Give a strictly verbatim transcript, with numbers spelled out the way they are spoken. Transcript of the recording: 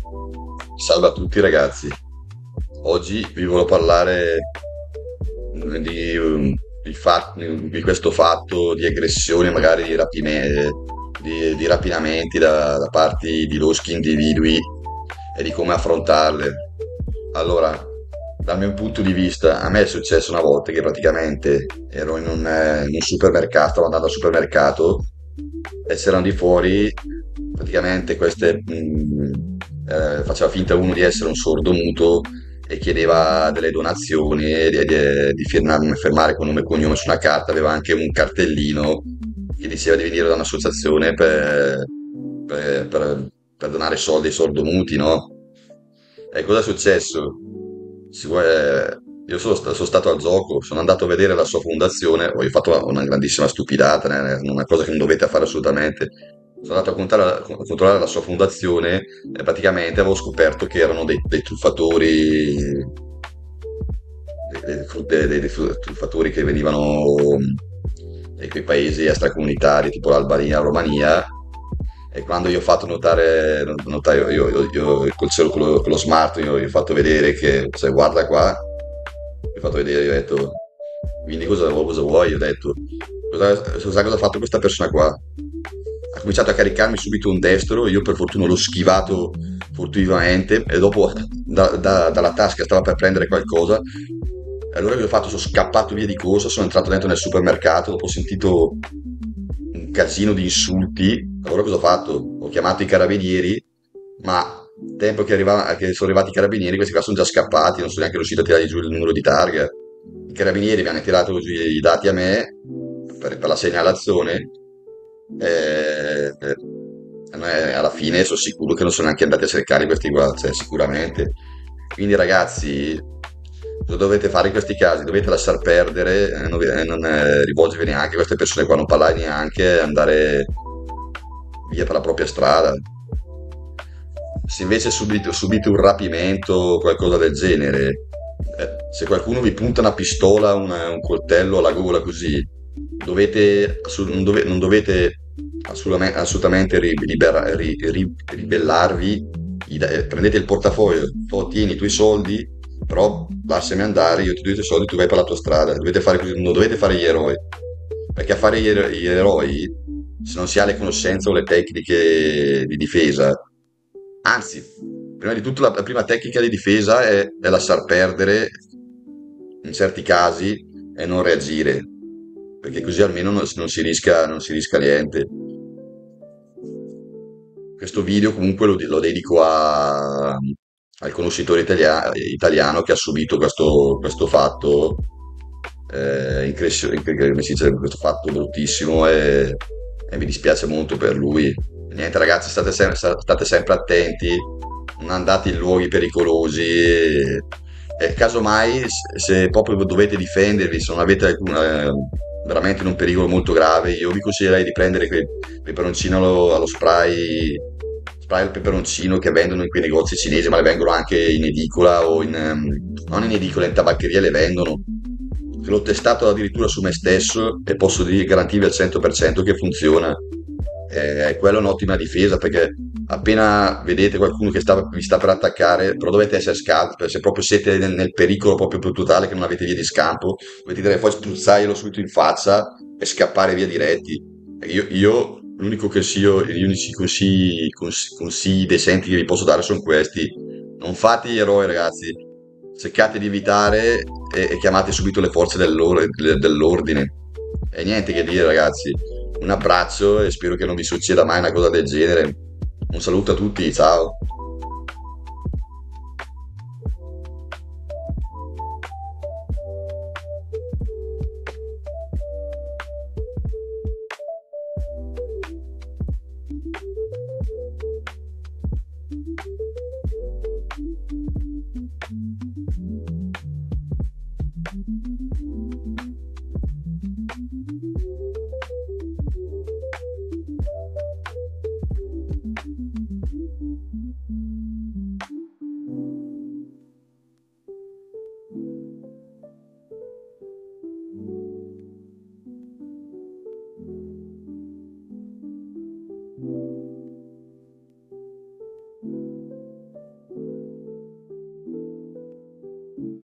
Salve a tutti ragazzi, oggi vi volevo parlare mm, di, um, di fat- di questo fatto di aggressione, magari di, rapime- di- di rapinamenti da, da parte di loschi individui e di come affrontarle. Allora, dal mio punto di vista, a me è successo una volta che praticamente ero in un, eh, in un supermercato, stavo andando al supermercato e c'erano di fuori praticamente queste, mh, eh, faceva finta uno di essere un sordo muto e chiedeva delle donazioni e di, di- di firmarmi- firmare con nome e cognome su una carta, aveva anche un cartellino che diceva di venire da un'associazione per, per- per- per donare soldi ai sordomuti, no? E cosa è successo? Si vuole- Io sono, sta- sono stato al gioco, sono andato a vedere la sua fondazione, ho fatto una, una grandissima stupidata, né? Una cosa che non dovete fare assolutamente. Sono andato a controllare, a controllare la sua fondazione e praticamente avevo scoperto che erano dei, dei truffatori, dei, dei fru- dei- dei truffatori che venivano da quei paesi extracomunitari tipo l'Albania, la Romania. E quando io ho fatto notare, notare io, io, io col cell- con lo, con lo smart, io gli ho fatto vedere che, cioè, guarda qua, gli ho fatto vedere, gli ho detto, quindi cosa, cosa vuoi? Gli ho detto, cosa, sai cosa ha fatto questa persona qua? Ha cominciato a caricarmi subito un destro, io per fortuna l'ho schivato furtivamente e dopo da- da- dalla tasca stava per prendere qualcosa. E allora che ho fatto? Sono scappato via di corsa, sono entrato dentro nel supermercato, dopo ho sentito un casino di insulti. Allora cosa ho fatto? Ho chiamato i carabinieri, ma tempo che, arriva- che sono arrivati i carabinieri, questi qua sono già scappati, non sono neanche riuscito a tirare giù il numero di targa. I carabinieri mi hanno tirato giù i dati a me per, per la segnalazione e, e- e alla fine sono sicuro che non sono neanche andati a cercare questi qua, cioè, sicuramente. Quindi ragazzi, cosa dovete fare in questi casi? Dovete lasciar perdere, eh, non, vi- eh, non, eh, rivolgervi neanche a queste persone qua, non parlare neanche, andare via per la propria strada. Se invece subite, subite un rapimento o qualcosa del genere, eh, se qualcuno vi punta una pistola, una- un coltello alla gola così, dovete, assu- non, dove- non dovete assolutamente, assolutamente ri- libera- ri- ri- ribellarvi, gli da- eh, prendete il portafoglio, tu tieni i tuoi soldi, però lasciami andare, io ti do i tuoi soldi, tu vai per la tua strada, dovete fare così, non dovete fare gli eroi, perché a fare gli, ero- gli eroi, se non si ha le conoscenze o le tecniche di difesa, anzi, prima di tutto la, la prima tecnica di difesa è, è lasciar perdere in certi casi e non reagire, perché così almeno non, non si rischia, non si rischia niente. Questo video comunque lo, lo dedico a- al conoscitore italia- italiano che ha subito questo, questo fatto, eh, incressi- inc- come si dice, questo fatto bruttissimo e, e mi dispiace molto per lui. Niente ragazzi, state, sem- state sempre attenti, non andate in luoghi pericolosi e, e casomai se se proprio dovete difendervi, se non avete alcuna, eh, veramente in un pericolo molto grave, io vi consiglierei di prendere quei peperoncino allo, allo spray, spray al peperoncino che vendono in quei negozi cinesi, ma le vengono anche in edicola o in, ehm, non in edicola, in tabaccheria le vendono. Che l'ho testato addirittura su me stesso e posso dire, garantirvi al cento per cento che funziona. Eh, quella è un'ottima difesa perché appena vedete qualcuno che sta- vi sta per attaccare, però dovete essere scalzi, perché se proprio siete nel, nel pericolo proprio più totale che non avete via di scampo, dovete tirare fuori, spruzzarglielo subito in faccia e scappare via diretti. Io, io l'unico consiglio, gli unici consigli, cons- consigli decenti che vi posso dare sono questi. Non fate gli eroi, ragazzi. Cercate di evitare e, e chiamate subito le forze dell'or- dell'ordine. E niente che dire, ragazzi. Un abbraccio e spero che non vi succeda mai una cosa del genere. Un saluto a tutti, ciao.